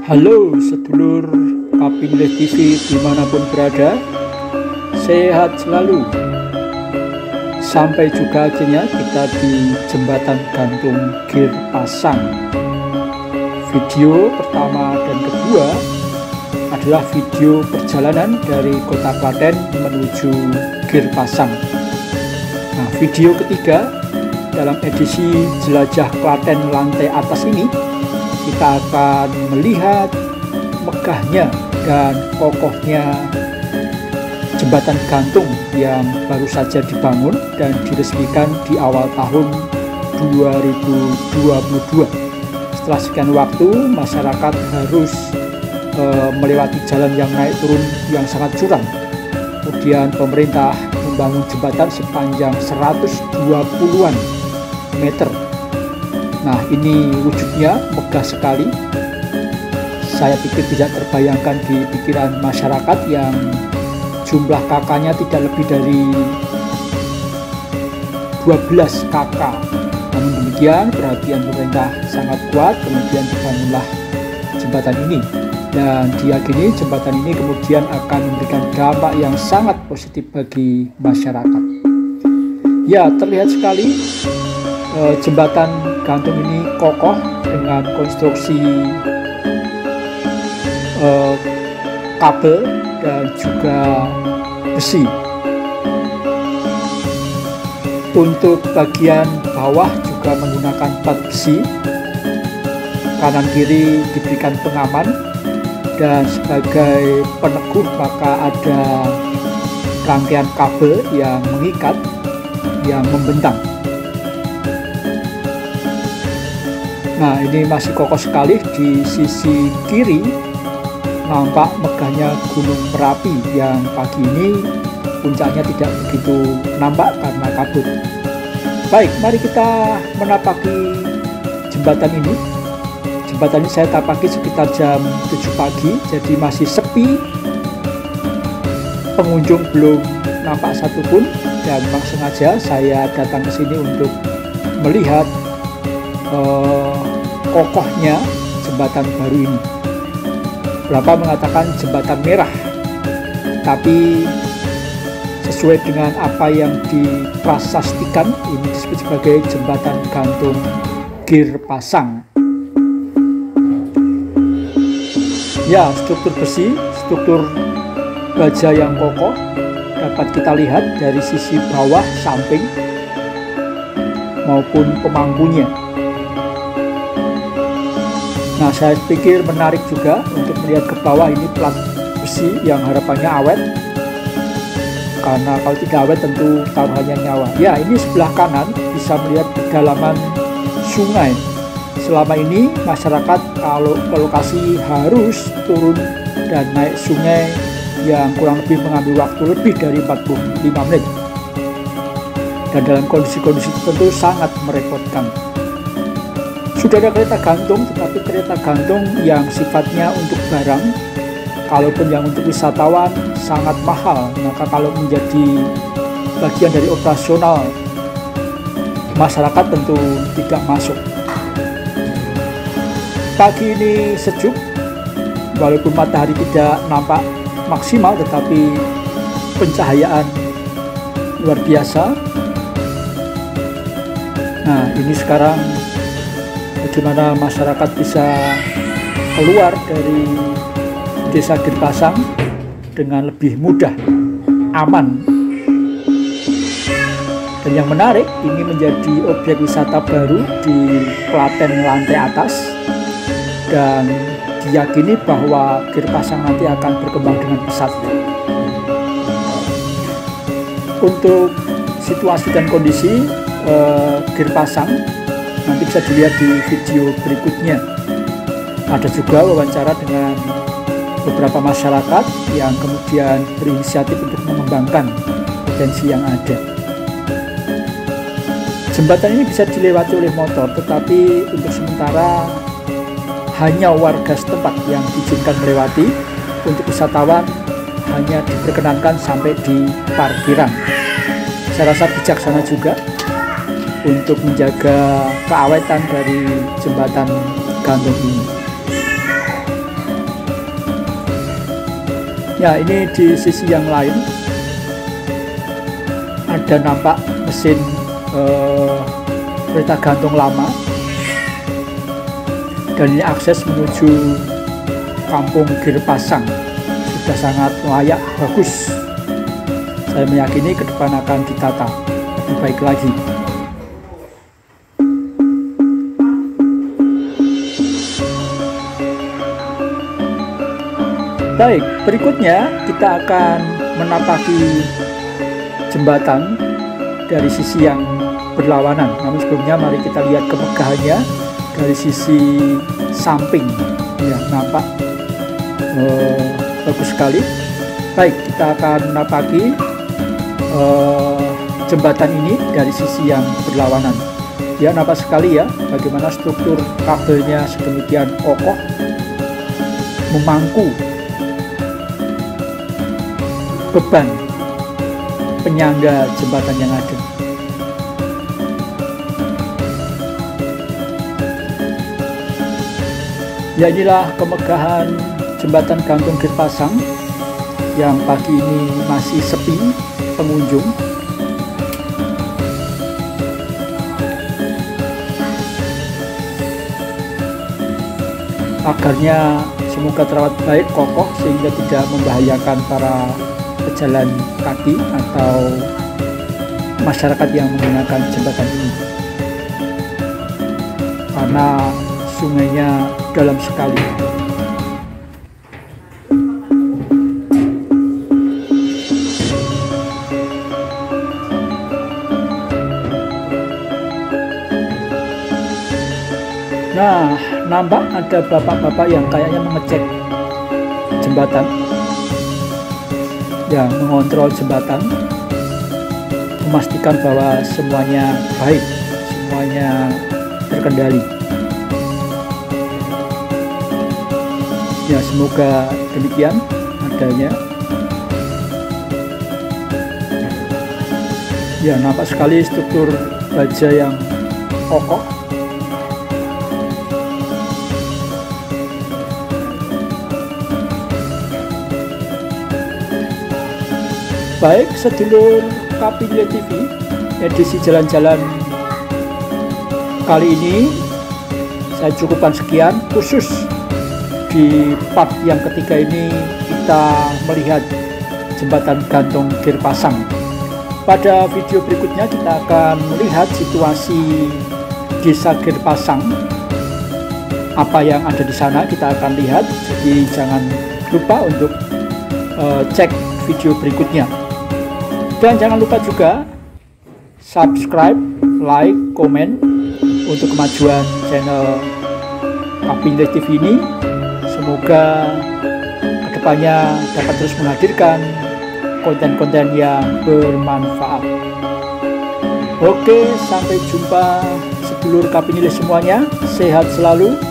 Halo sedulur Kapinleh TV dimanapun berada, sehat selalu. Sampai juga akhirnya kita di jembatan gantung Girpasang. Video pertama dan kedua adalah video perjalanan dari kota Klaten menuju Girpasang. Nah, video ketiga dalam edisi Jelajah Klaten lantai atas ini, kita akan melihat megahnya dan kokohnya jembatan gantung yang baru saja dibangun dan diresmikan di awal tahun 2022. Setelah sekian waktu, masyarakat harus melewati jalan yang naik turun yang sangat curam. Kemudian pemerintah membangun jembatan sepanjang 120-an meter. Nah, ini wujudnya megah sekali. Saya pikir tidak terbayangkan di pikiran masyarakat yang jumlah kakaknya tidak lebih dari 12 kakak. Namun demikian, perhatian pemerintah sangat kuat, kemudian dibangunlah jembatan ini. Dan diyakini jembatan ini kemudian akan memberikan dampak yang sangat positif bagi masyarakat. Ya, terlihat sekali jembatan gantung ini kokoh dengan konstruksi kabel dan juga besi. Untuk bagian bawah juga menggunakan plat besi, kanan kiri diberikan pengaman, dan sebagai peneguh maka ada rangkaian kabel yang mengikat yang membentang. Nah, ini masih kokoh sekali. Di sisi kiri nampak megahnya Gunung Merapi yang pagi ini puncaknya tidak begitu nampak karena kabut. Baik, mari kita menapaki jembatan ini. Jembatan ini saya tapaki sekitar jam 7 pagi, jadi masih sepi. Pengunjung belum nampak satupun, dan memang sengaja saya datang ke sini untuk melihat kokohnya jembatan baru ini. Beberapa mengatakan jembatan merah, tapi sesuai dengan apa yang diprasastikan, ini disebut sebagai jembatan gantung Girpasang. Ya, struktur besi, struktur baja yang kokoh dapat kita lihat dari sisi bawah, samping maupun pemangkunya. Nah, saya pikir menarik juga untuk melihat ke bawah. Ini plat besi yang harapannya awet, karena kalau tidak awet tentu taruhannya nyawa. Ya, ini sebelah kanan bisa melihat kedalaman sungai. Selama ini masyarakat kalau ke lokasi harus turun dan naik sungai yang kurang lebih mengambil waktu lebih dari 45 menit. Dan dalam kondisi-kondisi tertentu sangat merepotkan. Sudah ada kereta gantung, tetapi kereta gantung yang sifatnya untuk barang, kalaupun yang untuk wisatawan sangat mahal. Maka kalau menjadi bagian dari operasional, masyarakat tentu tidak masuk. Pagi ini sejuk, walaupun matahari tidak nampak maksimal, tetapi pencahayaan luar biasa. Nah, ini sekarang bagaimana masyarakat bisa keluar dari desa Girpasang dengan lebih mudah, aman. Dan yang menarik, ini menjadi objek wisata baru di Klaten lantai atas, dan diyakini bahwa Girpasang nanti akan berkembang dengan pesat. Untuk situasi dan kondisi Girpasang nanti bisa dilihat di video berikutnya. Ada juga wawancara dengan beberapa masyarakat yang kemudian berinisiatif untuk mengembangkan potensi yang ada. Jembatan ini bisa dilewati oleh motor, tetapi untuk sementara hanya warga setempat yang diizinkan melewati. Untuk wisatawan hanya diperkenankan sampai di parkiran. Saya rasa bijaksana juga untuk menjaga keawetan dari jembatan gantung ini. Ya, ini di sisi yang lain ada nampak mesin kereta gantung lama, dan ini akses menuju kampung Girpasang sudah sangat layak, bagus. Saya meyakini ke depan akan ditata lebih baik lagi. Baik, berikutnya kita akan menapaki jembatan dari sisi yang berlawanan. Namun sebelumnya mari kita lihat kemegahannya dari sisi samping. Ya, nampak bagus sekali. Baik, kita akan menapaki jembatan ini dari sisi yang berlawanan. Ya, nampak sekali ya bagaimana struktur kabelnya sedemikian kokoh memangku beban penyangga jembatan yang ada. Ya, inilah kemegahan jembatan gantung Girpasang yang pagi ini masih sepi pengunjung. Pagarnya semoga terawat baik, kokoh, sehingga tidak membahayakan para pejalan kaki atau masyarakat yang menggunakan jembatan ini, karena sungainya dalam sekali. Nah, nampak ada bapak-bapak yang kayaknya mengecek jembatan, yang mengontrol jembatan, memastikan bahwa semuanya baik, semuanya terkendali. Ya, semoga demikian adanya. Ya, nampak sekali struktur baja yang kokoh. Baik, sedulur Kapinile TV, edisi jalan-jalan kali ini saya cukupkan sekian. Khusus di part yang ketiga ini kita melihat jembatan gantung Girpasang. Pada video berikutnya kita akan melihat situasi desa Girpasang, apa yang ada di sana kita akan lihat. Jadi jangan lupa untuk cek video berikutnya. Dan jangan lupa juga subscribe, like, komen untuk kemajuan channel Kapinile TV ini. Semoga kedepannya dapat terus menghadirkan konten-konten yang bermanfaat. Oke, sampai jumpa sedulur Kapinile semuanya. Sehat selalu.